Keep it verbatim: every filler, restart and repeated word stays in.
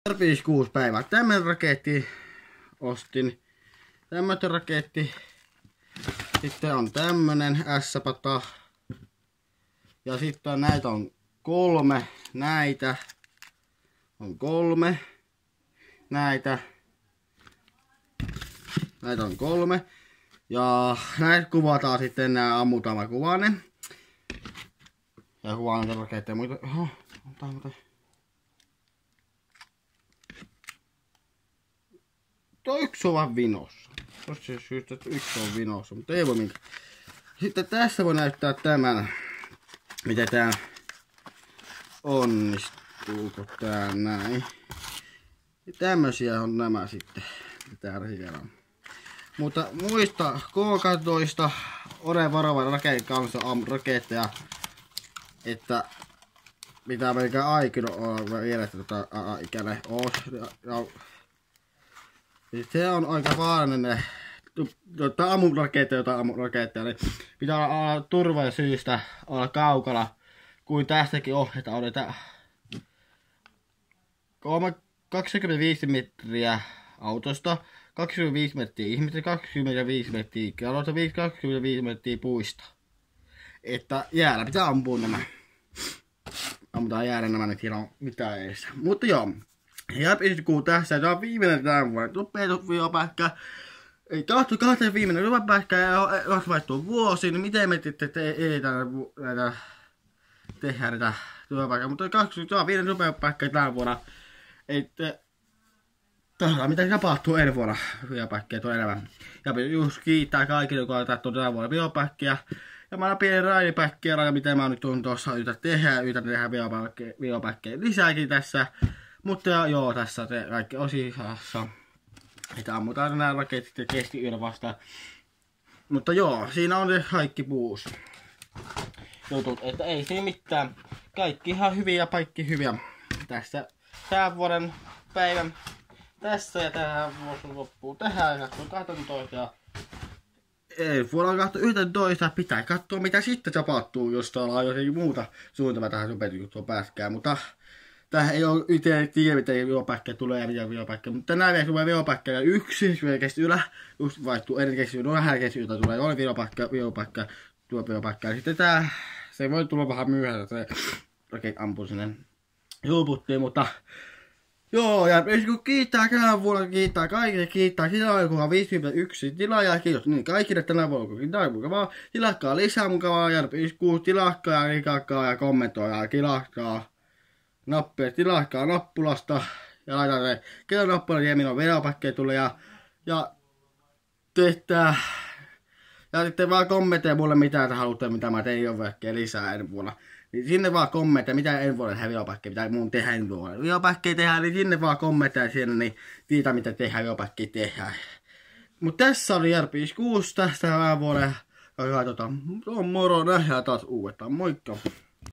viisikymmentäkuusi päivää. Tämän raketti ostin. Tämmönen raketti. Sitten on tämmönen S-pata. Ja sitten näitä on kolme. Näitä on kolme. Näitä. Näitä on kolme. Ja näitä kuvataan sitten, nää ammutaan mä kuvaan ne. Ja kuvaan näitä raketteja muita. Oho, ota, ota. Tuo yksi on vaan vinossa. Tossa syystä, että yksi on vinossa, mutta ei voi minkään. Sitten tässä voi näyttää tämän. Miten tää onnistuuko tää näin. Ja tämmösiä on nämä sitten. Täällä siellä on. Mutta muista K-katoista, ole varovainen raketin kanssa raketteja, että pitää melkein aikina olla vielä tota ikäinen oos. Se on aika vaarallinen, jotta ammuraketteja, jota ammuraketteja, niin pitää olla turvallisuudesta olla kaukana, kuin tästäkin ohjeita on, että kaksikymmentäviisi metriä autosta, kaksikymmentäviisi metriä ihmistä, kaksikymmentäviisi metriä kelloista, kaksikymmentäviisi metriä puista. Että jäällä pitää ampua nämä. Ammutaan jäällä nämä, niin siellä on mitään edessä. Mutta joo. Ja viisikymmentäkuusi tässä, tämä on viimeinen tämän vuoden tupetusviopätkä. Ei tahtu kahteen viimeinen tupetuspätkä ja jos vaihtuu vuosi, niin miten me sitten te, ei näitä tehdä näitä tupetuspätkä. Mutta tämä on viimeinen tupetuspätkä tämän vuonna. Ei te... Tähän mitä tapahtuu eri vuonna biopäkkiä tuon enemmän. Ja just kiittää kaikille, jotka on tahtoa tämän vuonna biopäkkiä. Ja mä olen pieni raidipäkkiä, ja mitä mä nyt tuun tuossa yritän tehdä, yritän tehdä biopäkkiä lisääkin tässä. Mutta joo, tässä te kaikki osissa. Että ammutaan nämä raketit ja keskiyönä vastaan. Mutta joo, siinä on se kaikki puus jutut, että ei siinä mitään. Kaikki ihan hyviä, kaikki hyviä. Tässä tämän vuoden päivän tässä ja tähän vuosi loppuu tähän ja kaksituhattakahdeksantoista ja ei, vuonna kaksituhattayhdeksäntoista pitää katsoa mitä sitten tapahtuu, jos täällä on jotenkin muuta suunnitelmaa tähän superjuttuun pääskään, mutta tähän ei ole itse tiedä miten biopäkkiä tulee ja mitä biopäkkiä, mutta näin tulee biopäkkiä yksi, keskiylä, just vaihtuu eri keskiylä, vähän keskiyltä tulee, oli biopäkkiä, biopäkkiä, tuo biopäkkiä, ja sitten tää, se voi tulla vähän myöhään, se oikein ampuu sinne juuputtiin, mutta joo, ja kun kiittää tänä vuonna, kiittää kaikille, kiittää tilaajakunnan viisikymmentäyksi tilaajaa, kiitos niin kaikille tänä vuonna, kun kiittää mukavaa, tilakkaa lisää mukavaa, ja viisikymmentäkuusi tilakkaa, ja likakkaa, ja kommentoidaa, tilakkaa, nappia, tilakkaa nappulasta, ja laitetaan se kello nappula, ja minun veropäkkejä tulee, ja, ja tehtää, ja sitten vaan kommentteja mulle mitä te haluatte, mitä mä tein jo väkkeä lisää ensi vuonna. Niin sinne vaan kommentteja, mitä ensi vuoden tehdään biopäkkiä, mitä mun tehdä ensi vuoden. Biopäkkiä tehdään, niin sinne vaan kommentteja siinä, niin tiitä mitä tehdään, biopäkkiä tehdään. Mut tässä oli R viisikymmentäkuusi tästä vähän vuoden. Ja tota, on moro, nähdään taas uudestaan, moikka!